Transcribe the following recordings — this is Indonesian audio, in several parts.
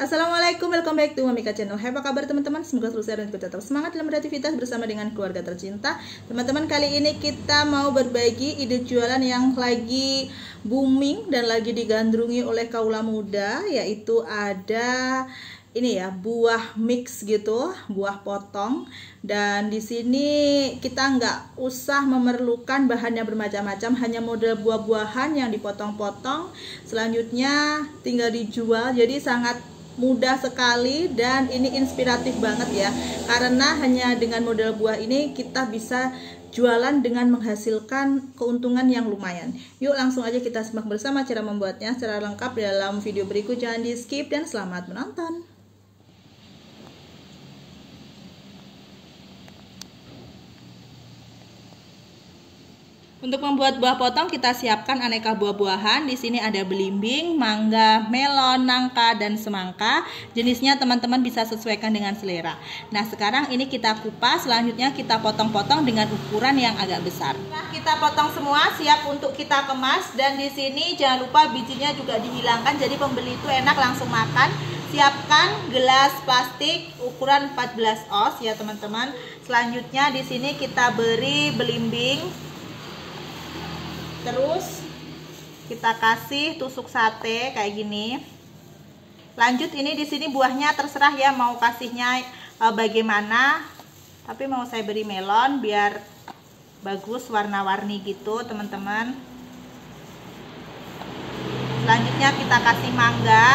Assalamualaikum, welcome back to Mamika Channel. Hai, apa kabar teman-teman? Semoga selalu sehat dan tetap semangat dalam beraktivitas bersama dengan keluarga tercinta. Teman-teman, kali ini kita mau berbagi ide jualan yang lagi booming dan lagi digandrungi oleh kaula muda, yaitu ada ini ya, buah mix gitu, buah potong. Dan di sini kita nggak usah memerlukan bahan yang bermacam-macam, hanya model buah-buahan yang dipotong-potong. Selanjutnya tinggal dijual, jadi sangat mudah sekali dan ini inspiratif banget ya, karena hanya dengan model buah ini kita bisa jualan dengan menghasilkan keuntungan yang lumayan. Yuk langsung aja kita simak bersama cara membuatnya secara lengkap dalam video berikut. Jangan di skip dan selamat menonton. Untuk membuat buah potong kita siapkan aneka buah-buahan. Di sini ada belimbing, mangga, melon, nangka, dan semangka. Jenisnya teman-teman bisa sesuaikan dengan selera. Nah, sekarang ini kita kupas, selanjutnya kita potong-potong dengan ukuran yang agak besar. Nah, kita potong semua, siap untuk kita kemas. Dan di sini jangan lupa bijinya juga dihilangkan, jadi pembeli itu enak langsung makan. Siapkan gelas plastik ukuran 14 oz ya teman-teman. Selanjutnya di sini kita beri belimbing. Terus kita kasih tusuk sate kayak gini. Lanjut ini di sini buahnya terserah ya mau kasihnya bagaimana. Tapi mau saya beri melon biar bagus warna-warni gitu, teman-teman. Selanjutnya kita kasih mangga.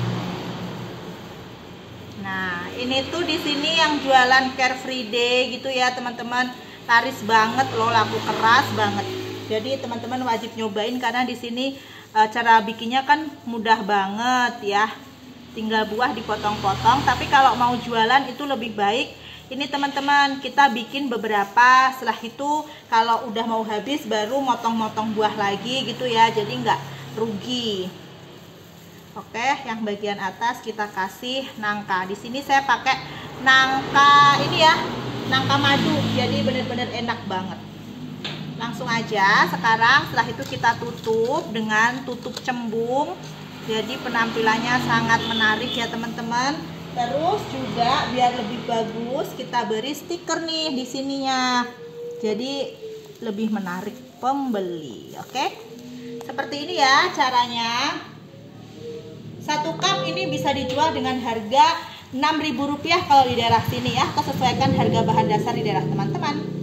Nah, ini tuh di sini yang jualan Carefree Day gitu ya, teman-teman. Laris banget loh, laku keras banget. Jadi teman-teman wajib nyobain karena di sini cara bikinnya kan mudah banget ya. Tinggal buah dipotong-potong. Tapi kalau mau jualan itu lebih baik ini teman-teman kita bikin beberapa. Setelah itu kalau udah mau habis baru motong-motong buah lagi gitu ya. Jadi nggak rugi. Oke, yang bagian atas kita kasih nangka. Di sini saya pakai nangka ini ya, nangka madu. Jadi bener-bener enak banget. Langsung aja sekarang setelah itu kita tutup dengan tutup cembung. Jadi penampilannya sangat menarik ya teman-teman. Terus juga biar lebih bagus kita beri stiker nih di sininya. Jadi lebih menarik pembeli. Oke. Seperti ini ya caranya. 1 cup ini bisa dijual dengan harga Rp6.000 kalau di daerah sini ya. Atau sesuaikan harga bahan dasar di daerah teman-teman.